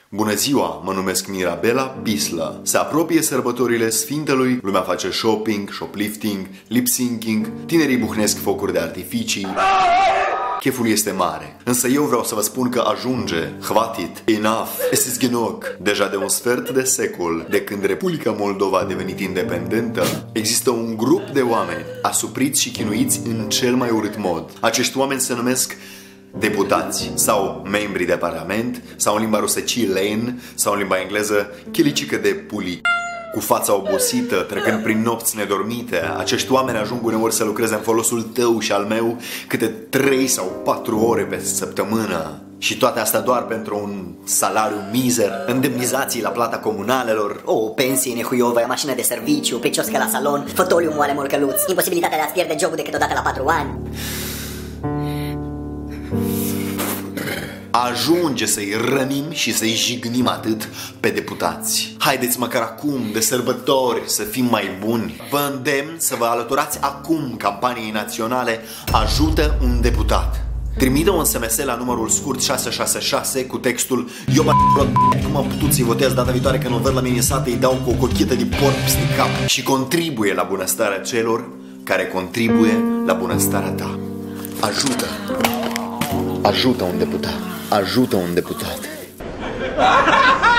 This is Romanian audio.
Bună ziua, mă numesc Mirabela Bislă. Se apropie sărbătorile Sfintelui, lumea face shopping, shoplifting, lip-syncing, tinerii buhnesc focuri de artificii. Cheful este mare, însă eu vreau să vă spun că ajunge, hvatit, enough, es ist genug. Deja de un sfert de secol, de când Republica Moldova a devenit independentă, există un grup de oameni asupriți și chinuiți în cel mai urât mod. Acești oameni se numesc deputați sau membri de parlament sau în limba rusă chilen sau în limba engleză chilicică de puli. Cu fața obosită, trecând prin nopți nedormite, acești oameni ajung uneori să lucreze în folosul tău și al meu câte 3 sau 4 ore pe săptămână. Și toate astea doar pentru un salariu mizer, indemnizații la plata comunalelor, o pensie nehuiovă, mașină de serviciu, pricioscă la salon, fotoliu moale molcăluț, imposibilitatea de a-ți pierde jobul decât odată la 4 ani. Ajunge să-i rănim și să-i jignim atât pe deputați. Haideți măcar acum, de sărbători, să fim mai buni. Vă îndemn să vă alăturați acum campaniei naționale Ajută un deputat. Trimite un SMS la numărul scurt 666 cu textul "Eu cum am putut să-i votez data viitoare când o văd la mine în sat, îi dau cu o cochetă de porc peste cap" și contribuie la bunăstarea celor care contribuie la bunăstarea ta. Ajută! Ajută un deputat! Ajută un deputat!